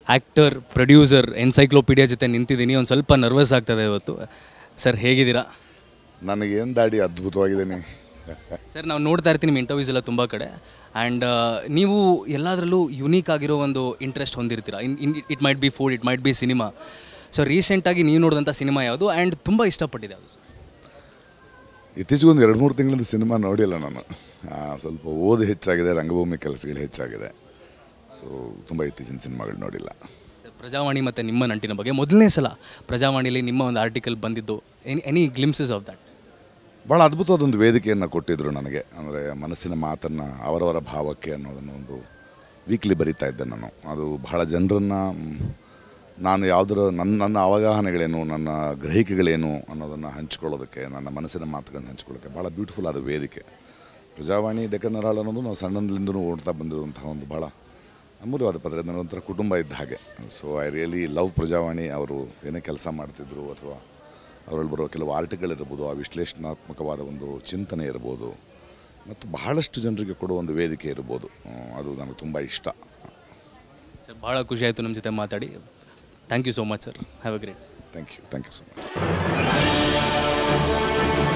Actor producer encyclopaedia ಜೊತೆ ನಿಂತಿದ್ದೀನಿ. ಒಂದು ಸ್ವಲ್ಪ ನರ್ವಸ್ ಆಗ್ತದೆ ಇವತ್ತು. ಸರ್ ಹೇಗಿದ್ದೀರಾ? ನನಗೇನು ದಾಡಿ ಅದ್ಭುತವಾಗಿದ್ದೀನಿ ಸರ್. ನಾವು ನೋಡ್ತಾ ಇರ್ತೀನಿ ನಿಮ್ಮ ಇಂಟರ್ವ್ಯೂಸ್ ಎಲ್ಲ ತುಂಬ ಕಡೆ. ಆ್ಯಂಡ್ ನೀವು ಎಲ್ಲದರಲ್ಲೂ ಯುನೀಕ್ ಆಗಿರೋ ಒಂದು ಇಂಟ್ರೆಸ್ಟ್ ಹೊಂದಿರ್ತೀರ. It might be food, it might be cinema. So ರೀಸೆಂಟಾಗಿ ನೀವು ನೋಡಿದಂಥ ಸಿನಿಮಾ ಯಾವುದು ಆ್ಯಂಡ್ ತುಂಬ ಇಷ್ಟಪಟ್ಟಿದೆ ಅದು? ಇತ್ತೀಚೆಗೆ ಒಂದು 2-3 ತಿಂಗಳಿಂದ ಸಿನಿಮಾ ನೋಡಿಲ್ಲ ನಾನು. ಸ್ವಲ್ಪ ಓದು ಹೆಚ್ಚಾಗಿದೆ, ರಂಗಭೂಮಿ ಕೆಲಸಗಳು ಹೆಚ್ಚಾಗಿದೆ. ಸೊ ತುಂಬ ಇತ್ತೀಚಿನ ಸಿನಿಮಾಗಳು ನೋಡಿಲ್ಲ. ಪ್ರಜಾವಾಣಿ ಮತ್ತು ನಿಮ್ಮ ನಂಟಿನ ಬಗ್ಗೆ ಮೊದಲನೇ ಸಲ ಪ್ರಜಾವಾಣಿಯಲ್ಲಿ ನಿಮ್ಮ ಒಂದು ಆರ್ಟಿಕಲ್ ಬಂದಿದ್ದು, ಎನಿ ಗ್ಲಿಮ್ಸಸ್ ಆಫ್ ದ್ಯಾಟ್? ಭಾಳ ಅದ್ಭುತವಾದೊಂದು ವೇದಿಕೆಯನ್ನು ಕೊಟ್ಟಿದ್ದರು ನನಗೆ. ಅಂದರೆ ಮನಸ್ಸಿನ ಮಾತನ್ನು, ಅವರವರ ಭಾವಕ್ಕೆ ಅನ್ನೋದನ್ನು ಒಂದು ವೀಕ್ಲಿ ಬರಿತಾ ಇದ್ದೆ ನಾನು. ಅದು ಬಹಳ ಜನರನ್ನು ನಾನು ಯಾವುದರ ನನ್ನ ಅವಗಾಹನೆಗಳೇನು, ನನ್ನ ಗ್ರಹಿಕೆಗಳೇನು ಅನ್ನೋದನ್ನು ಹಂಚ್ಕೊಳ್ಳೋದಕ್ಕೆ, ನನ್ನ ಮನಸ್ಸಿನ ಮಾತುಗಳನ್ನು ಹಂಚ್ಕೊಳ್ಳೋಕ್ಕೆ ಭಾಳ ಬ್ಯೂಟಿಫುಲ್ ಆದ ವೇದಿಕೆ ಪ್ರಜಾವಾಣಿ. ಡೆಕ್ಕನ್ ಹೆರಾಲ್ಡ್ ಅನ್ನೋದು ನಾವು ಸಣ್ಣದಿಂದಲೂ ಓಡ್ತಾ ಬಂದಿರುವಂತಹ ಒಂದು ಭಾಳ ಅಮೂಲ್ಯವಾದ ಪತ್ರ. ನನಗೊಂಥರ ಕುಟುಂಬ ಇದ್ದ ಹಾಗೆ. So I really love Prajavani. ಅವರು ಏನೇ ಕೆಲಸ ಮಾಡ್ತಿದ್ರು ಅಥವಾ ಅವರಲ್ಲಿ ಬರೋ ಕೆಲವು ಆರ್ಟಿಕಲ್ ಆ ವಿಶ್ಲೇಷಣಾತ್ಮಕವಾದ ಒಂದು ಚಿಂತನೆ ಇರ್ಬೋದು, ಮತ್ತು ಬಹಳಷ್ಟು ಜನರಿಗೆ ಕೊಡುವ ಒಂದು ವೇದಿಕೆ ಇರ್ಬೋದು. ಅದು ನನಗೆ ತುಂಬ ಇಷ್ಟ. ಸರ್ ಭಾಳ ಖುಷಿ ಆಯಿತು ನಮ್ಮ ಜೊತೆ ಮಾತಾಡಿ. Thank you so much sir. Have a great. Thank you so much.